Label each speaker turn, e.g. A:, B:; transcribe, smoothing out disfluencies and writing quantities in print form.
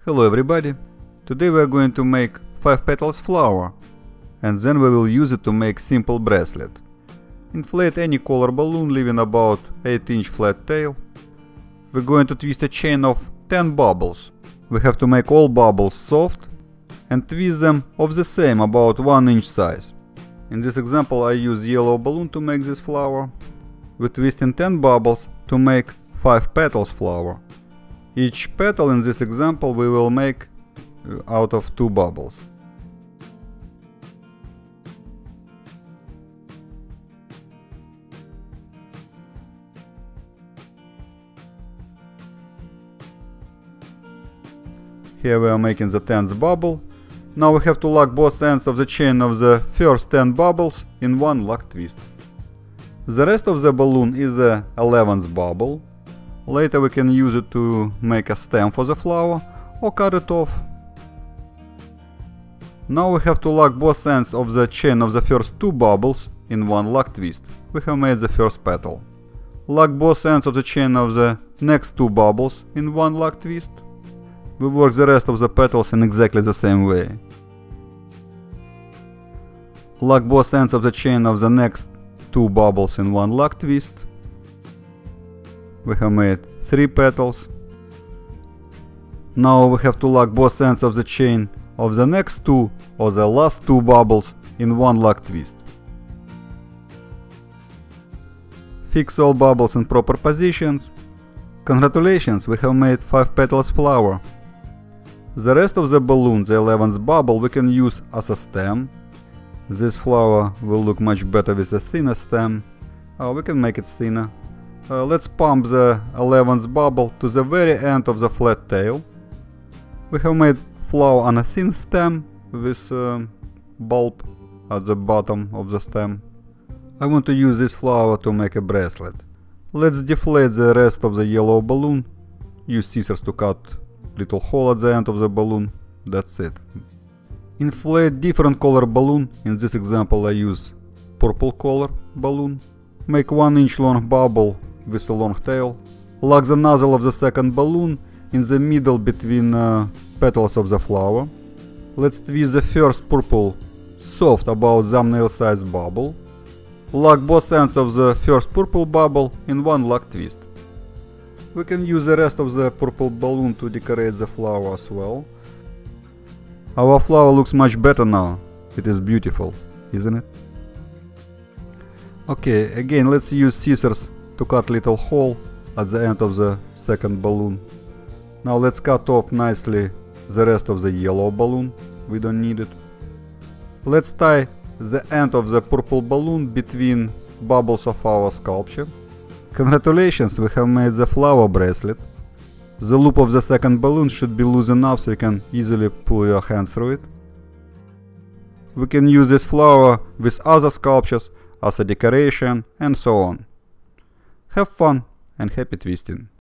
A: Hello everybody! Today we are going to make 5 petals flower, and then we will use it to make simple bracelet. Inflate any color balloon leaving about 8-inch flat tail. We're going to twist a chain of 10 bubbles. We have to make all bubbles soft and twist them of the same, about 1-inch size. In this example I use yellow balloon to make this flower. We're twisting 10 bubbles to make 5 petals flower. Each petal in this example we will make out of 2 bubbles. Here we are making the 10th bubble. Now we have to lock both ends of the chain of the first 10 bubbles in one lock twist. The rest of the balloon is the 11th bubble. Later we can use it to make a stem for the flower or cut it off. Now we have to lock both ends of the chain of the first 2 bubbles in one lock twist. We have made the first petal. Lock both ends of the chain of the next 2 bubbles in one lock twist. We work the rest of the petals in exactly the same way. Lock both ends of the chain of the next 2 bubbles in one lock twist. We have made 3 petals. Now we have to lock both ends of the chain of the next 2 or the last 2 bubbles in one lock twist. Fix all bubbles in proper positions. Congratulations, we have made 5 petals flower. The rest of the balloon, the 11th bubble, we can use as a stem. This flower will look much better with a thinner stem. We can make it thinner. Let's pump the 11th bubble to the very end of the flat tail. We have made flower on a thin stem with bulb at the bottom of the stem. I want to use this flower to make a bracelet. Let's deflate the rest of the yellow balloon. Use scissors to cut little hole at the end of the balloon. That's it. Inflate different color balloon. In this example I use purple color balloon. Make 1-inch long bubble with a long tail. Lock the nozzle of the second balloon in the middle between petals of the flower. Let's twist the first purple soft, about thumbnail size bubble. Lock both ends of the first purple bubble in one lock twist. We can use the rest of the purple balloon to decorate the flower as well. Our flower looks much better now. It is beautiful, isn't it? Okay, again let's use scissors to cut little hole at the end of the second balloon. Now let's cut off nicely the rest of the yellow balloon. We don't need it. Let's tie the end of the purple balloon between bubbles of our sculpture. Congratulations, we have made the flower bracelet. The loop of the second balloon should be loose enough so you can easily pull your hand through it. We can use this flower with other sculptures as a decoration and so on. Have fun and happy twisting!